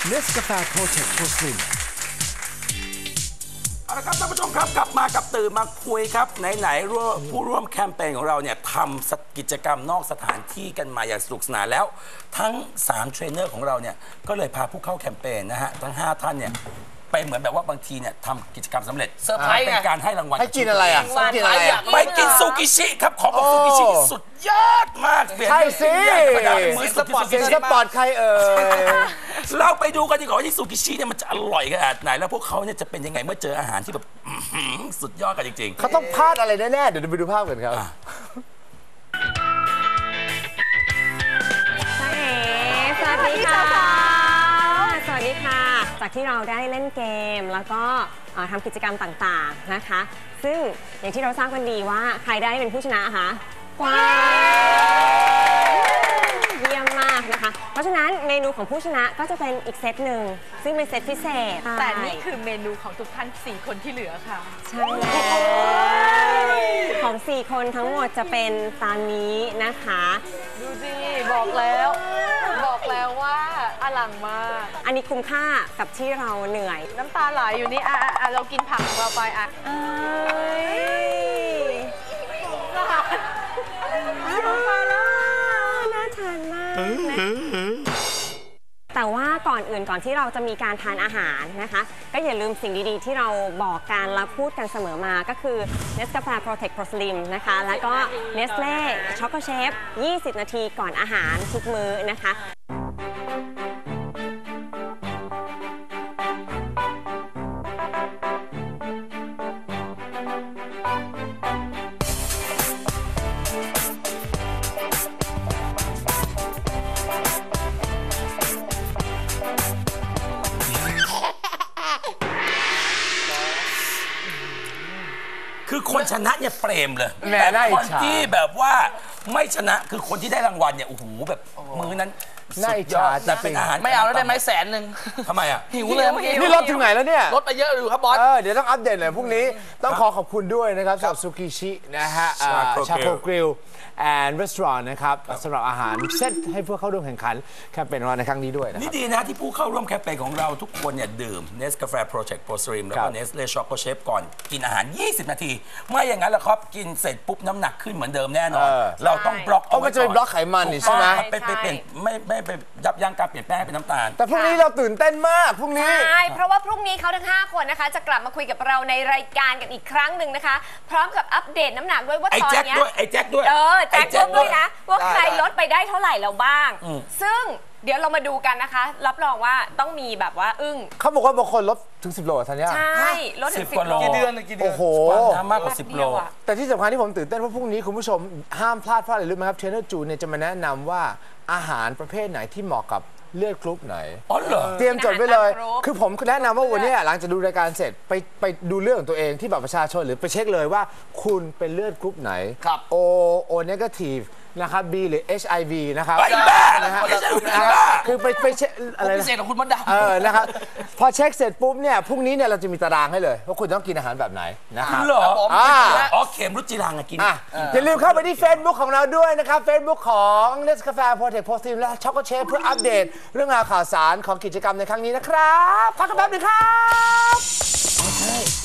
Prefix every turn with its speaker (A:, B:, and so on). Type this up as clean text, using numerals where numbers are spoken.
A: Nescafe Protect for Slim
B: เอาละครับท่านผู้ชมครับกลับมากับตื่นมาคุยครับไหนๆผู้ร่วมแคมเปญของเราเนี่ยทำกิจกรรมนอกสถานที่กันมาอย่างสนุกสนานแล้วทั้ง3เทรนเนอร์ของเราเนี่ยก็เลยพาผู้เข้าแคมเปญนะฮะทั้ง5ท่านเนี่ยไปเหมือนแบบว่าบางทีเนี่ยทำกิจกรรมสำเร็จเซอร์ไพรส์เป็นการให้รางวัล
A: ให้กินอะไรอ่ะกินอะไรอ่ะ
B: ไปกินซูกิชิครับขอบอกซูกิชิสุดยอดมาก
A: ใช่สิ
B: มือสปอร์ต
A: สปอร์ตใคร
B: เราไปดูกันดีกว่าว่าที่ซูกิชิเนี่ยมันจะอร่อยขนาดไหนแล้วพวกเขาเนี่ยจะเป็นยังไงเมื่อเจออาหารที่แบบสุดยอดกันจริงๆ
A: เขาต้องพลาดอะไรแน่ๆเดี๋ยวไปดูภาพกันครับ
C: สวัสดีค่ะสวัสดีค่ะจากที่เราได้เล่นเกมแล้วก็ทำกิจกรรมต่างๆนะคะซึ่งอย่างที่เราทราบกันดีว่าใครได้เป็นผู้ชนะคะว้าวเยี่ยมมากนะคะเพราะฉะนั้นเมนูของผู้ชนะก็จะเป็นอีกเซตหนึ่งซึ่งเป็นเซตพิเศษ
D: แต่นี่คือเมนูของทุกท่าน4คนที่เหลือค่ะ
C: ใช่ของ4คนทั้งหมดจะเป็นตามนี้นะคะ
D: ดูสิบอกแล้วว่าอลังมาก
C: อันนี้คุ้มค่ากับที่เราเหนื่อย
D: น้ำตาไหลอยู่นี่เรากินผักของเราไป
C: น่าทานมากแต่ว่าก่อนที่เราจะมีการทานอาหารนะคะก็อย่าลืมสิ่งดีๆที่เราบอกกันและพูดกันเสมอมาก็คือ Nescafe Protect Pro Slim นะคะแล้วก็ Nestle Choco Chef 20 นาทีก่อนอาหารทุกมื้อนะคะ
B: คือคนชนะเนี่ยเปรมเลยแต่คนที่แบบว่าไม่ชนะคือคนที่ได้รางวัลเนี่ยโอ้โหแบบมื้อนั้น
A: สุดยอด
B: แต่เป็นอาหาร
E: ไม่เอาแล้วได้ไหม100,000ทำ
B: ไมอ่ะ
E: หิวเลยเมื่อกี้
A: นี่ลดถึงไหนแล้วเนี่ย
E: ลดไปเยอะอยู่ครับบอส
A: เดี๋ยวต้องอัปเดตหน่อยพรุ่งนี้ต้องขอบคุณด้วยนะครับสำหรับซูกิชินะฮะชาโคกริลแอนด์รีสอร์ทนะครับสำหรับอาหารเซตให้พวกเข้าร่วมแข่งขันแคมเปญของเราในครั้งนี้ด้วย
B: นี่ดีนะที่ผู้เข้าร่วมแคมเปญของเราทุกคนเนี่ยดื่ม Nescafe Protect Pro Slim แล้วก็ Nestle Choco Chef ก่อนกินอาหาร20 นาทีไม่อย่างนั้นแล้วครับกินเสร็จปุ๊บน้ำหนักขึ้นเหมือนเดิมแน่นอนเราต้องบล็อก
A: เอาไว้ก่อนมันจะเป็นบล็อกไขมันนี่ใช่ไหม
B: ไม่ไปยับยั้งการเปลี่ยนแปลงเป็นน้ำตาล
A: แต่พรุ่งนี้เราตื่นเต้นมากพรุ่งนี้
F: ใช่เพราะว่าพรุ่งนี้เขาทั้ง5คนนะคะจะกลับมาคุยกับเราในรายการกันอีกครั้งหนึ่งนะคะพร้อมกับอัปเดตน้ำหนักด้วยว่าตอนนี้
B: ไอ้แจ็คด้วย
F: แจ็คด้วยนะว่าใครลดไปได้เท่าไหร่แล้วบ้างซึ่งเดี๋ยวเรามาดูกันนะคะรับรองว่าต้องมีแบบว่าอึ้ง
A: เขาบอกว่าบางคนลดถึง10 โลธัญญา
F: ใช่ลดถึง10 โล
E: กี่เดือน
A: โอ้โห
B: มากกว่า10 โล
A: แต่ที่สำคัญที่ผมตื่นเต้นเพราะพรุ่งนี้คุณผู้ชมห้ามพลาดอะไรรู้ไหมครับเทรนเนอร์จูเนี่ยจะมาแนะนำว่าอาหารประเภทไหนที่เหมาะกับเลือดกรุ๊ปไหน
B: อ๋อเหรอ
A: เตรียมจดไว้เลยคือผมแนะนำว่าวันนี้หลังจากดูรายการเสร็จไปดูเรื่องของตัวเองที่บัตรประชาชนหรือไปเช็คเลยว่าคุณเป็นเลือดกรุ๊ปไหน O negative นะครับ B หรือ HIV นะครับ
B: นะฮะ
A: คือไปเช็คอะไร
E: พิเศษของคุณมดด
A: ำนะครับพอเช็คเสร็จปุ๊บเนี่ยพรุ่งนี้เนี่ยเราจะมีตารางให้เลยว่าคุณต้องกินอาหารแบบไหนนะครับ
B: เหรอเข็มรุจิรังกิน
A: อย่าลืมเข้าไปที่ Facebook ของเราด้วยนะครับ Facebook ของ Nescafe Protect Pro Slim และ Choco Chef เพื่ออัปเดตเรื่องราวข่าวสารของกิจกรรมในครั้งนี้นะครับพักกันแป๊บนึงครับ